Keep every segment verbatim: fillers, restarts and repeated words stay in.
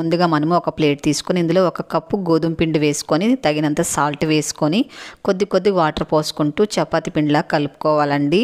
ముందుగా మనము ఒక ప్లేట్ తీసుకొని ఇందులో ఒక కప్పు గోధుమ పిండి వేసుకొని తగినంత సాల్ట్ వేసుకొని కొద్ది కొద్ది వాటర్ పోసుకుంటూ చపాతీ పిండిలా కలుపుకోవాలండి.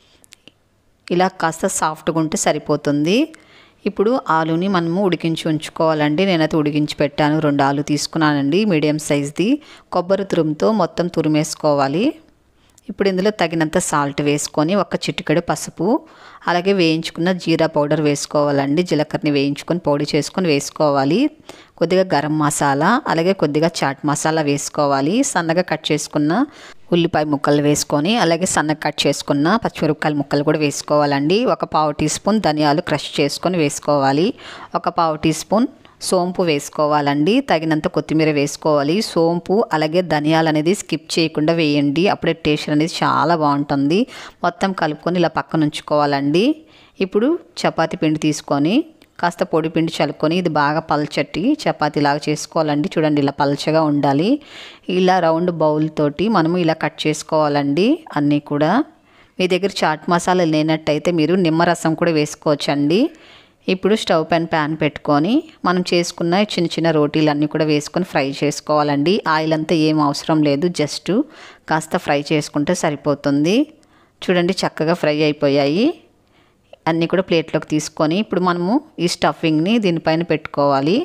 ఇలా కాస్త సాఫ్ట్గా ఉంటే సరిపోతుంది. ఇప్పుడు ఆలుని మనము ఉడికించి ఉంచుకోవాలండి. నేనైతే ఉడికించి పెట్టాను. రెండు ఆలు తీసుకున్నానండి మీడియం సైజ్ది. కొబ్బరి తురుముతో మొత్తం తురిమేసుకోవాలి. ఇప్పుడు ఇందులో తగినంత సాల్ట్ వేసుకొని ఒక చిటికెడు పసుపు, అలాగే వేయించుకున్న జీరా పౌడర్ వేసుకోవాలండి. జీలకర్రని వేయించుకొని పొడి చేసుకొని వేసుకోవాలి. కొద్దిగా గరం మసాలా, అలాగే కొద్దిగా చాట్ మసాలా వేసుకోవాలి. సన్నగా కట్ చేసుకున్న ఉల్లిపాయ ముక్కలు వేసుకొని, అలాగే సన్నగా కట్ చేసుకున్న పచ్చిమిరపకాయల ముక్కలు కూడా వేసుకోవాలండి. ఒక పావు టీ స్పూన్ ధనియాలు క్రష్ చేసుకొని వేసుకోవాలి. ఒక పావు టీ స్పూన్ సోంపు వేసుకోవాలండి. తగినంత కొత్తిమీర వేసుకోవాలి. సోంపు అలాగే ధనియాలు అనేది స్కిప్ చేయకుండా వేయండి. అప్పుడే టేస్ట్ అనేది చాలా బాగుంటుంది. మొత్తం కలుపుకొని ఇలా పక్కన ఉంచుకోవాలండి. ఇప్పుడు చపాతీ పిండి తీసుకొని కాస్త పొడి పిండి చల్లుకొని ఇది బాగా పల్చటి చపాతీలాగా చేసుకోవాలండి. చూడండి ఇలా పల్చగా ఉండాలి. ఇలా రౌండ్ బౌల్ తోటి మనము ఇలా కట్ చేసుకోవాలండి అన్నీ కూడా. మీ దగ్గర చాట్ మసాలా లేనట్టయితే మీరు నిమ్మరసం కూడా వేసుకోవచ్చండి. ఇప్పుడు స్టవ్ పైన ప్యాన్ పెట్టుకొని మనం చేసుకున్న చిన్న చిన్న రోటీలన్నీ కూడా వేసుకొని ఫ్రై చేసుకోవాలండి. ఆయిల్ అంతా ఏం అవసరం లేదు, జస్ట్ కాస్త ఫ్రై చేసుకుంటే సరిపోతుంది. చూడండి చక్కగా ఫ్రై అయిపోయాయి. అన్నీ కూడా ప్లేట్లోకి తీసుకొని ఇప్పుడు మనము ఈ స్టఫింగ్ని దీనిపైన పెట్టుకోవాలి.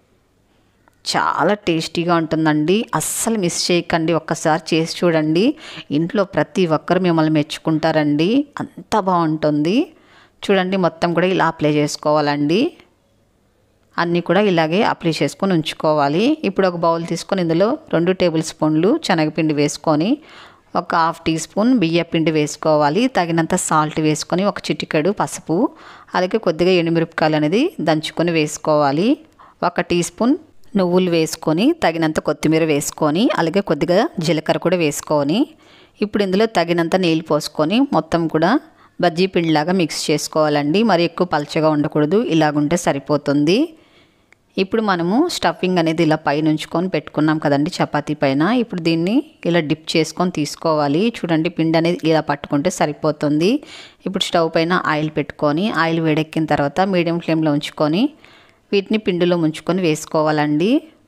చాలా టేస్టీగా ఉంటుందండి. అస్సలు మిస్ చేయకండి. ఒక్కసారి చేసి చూడండి. ఇంట్లో ప్రతి ఒక్కరు మిమ్మల్ని మెచ్చుకుంటారండి. అంత బాగుంటుంది. చూడండి మొత్తం కూడా ఇలా అప్లై చేసుకోవాలండి. అన్నీ కూడా ఇలాగే అప్లై చేసుకొని ఉంచుకోవాలి. ఇప్పుడు ఒక బౌల్ తీసుకొని ఇందులో రెండు టేబుల్ స్పూన్లు శనగపిండి వేసుకొని ఒక హాఫ్ టీ స్పూన్ బియ్య పిండి వేసుకోవాలి. తగినంత సాల్ట్ వేసుకొని ఒక చిటికెడు పసుపు, అలాగే కొద్దిగా ఎండుమిరపకాయలు అనేది దంచుకొని వేసుకోవాలి. ఒక టీ స్పూన్ నువ్వులు వేసుకొని తగినంత కొత్తిమీర వేసుకొని, అలాగే కొద్దిగా జీలకర్ర కూడా వేసుకొని ఇప్పుడు ఇందులో తగినంత నీళ్ళు పోసుకొని మొత్తం కూడా బజ్జీ పిండిలాగా మిక్స్ చేసుకోవాలండి. మరి ఎక్కువ పల్చగా ఉండకూడదు, ఇలాగుంటే సరిపోతుంది. ఇప్పుడు మనము స్టఫింగ్ అనేది ఇలా పైన ఉంచుకొని పెట్టుకున్నాం కదండి చపాతీ పైన. ఇప్పుడు దీన్ని ఇలా డిప్ చేసుకొని తీసుకోవాలి. చూడండి పిండి అనేది ఇలా పట్టుకుంటే సరిపోతుంది. ఇప్పుడు స్టవ్ పైన ఆయిల్ పెట్టుకొని ఆయిల్ వేడెక్కిన తర్వాత మీడియం ఫ్లేమ్లో ఉంచుకొని వీటిని పిండిలో ముంచుకొని వేసుకోవాలండి.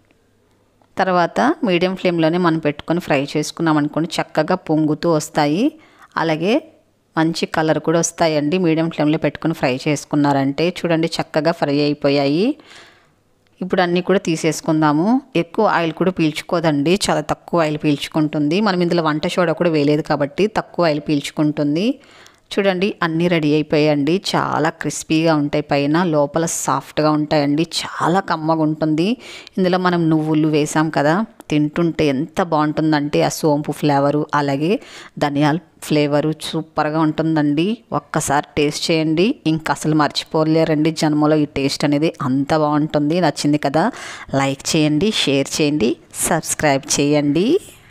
తర్వాత మీడియం ఫ్లేమ్లోనే మనం పెట్టుకొని ఫ్రై చేసుకున్నాం అనుకోండి చక్కగా పొంగుతూ వస్తాయి. అలాగే మంచి కలర్ కూడా వస్తాయండి. మీడియం ఫ్లేమ్లో పెట్టుకొని ఫ్రై చేసుకున్నారంటే చూడండి చక్కగా ఫ్రై అయిపోయాయి. ఇప్పుడు అన్నీ కూడా తీసేసుకుందాము. ఎక్కువ ఆయిల్ కూడా పీల్చుకోదండి, చాలా తక్కువ ఆయిల్ పీల్చుకుంటుంది. మనం ఇందులో వంట సోడా కూడా వేయలేదు కాబట్టి తక్కువ ఆయిల్ పీల్చుకుంటుంది. చూడండి అన్నీ రెడీ అయిపోయాయండి. చాలా క్రిస్పీగా ఉంటాయి, పైన లోపల సాఫ్ట్గా ఉంటాయండి. చాలా కమ్మగా ఉంటుంది. ఇందులో మనం నువ్వులు వేసాం కదా, తింటుంటే ఎంత బాగుంటుందంటే ఆ సోంపు ఫ్లేవరు అలాగే ధనియాల ఫ్లేవరు సూపర్గా ఉంటుందండి. ఒక్కసారి టేస్ట్ చేయండి, ఇంకా అసలు మర్చిపోలేరండి జన్మలో ఈ టేస్ట్ అనేది. అంత బాగుంటుంది. నచ్చింది కదా, లైక్ చేయండి, షేర్ చేయండి, సబ్స్క్రైబ్ చేయండి.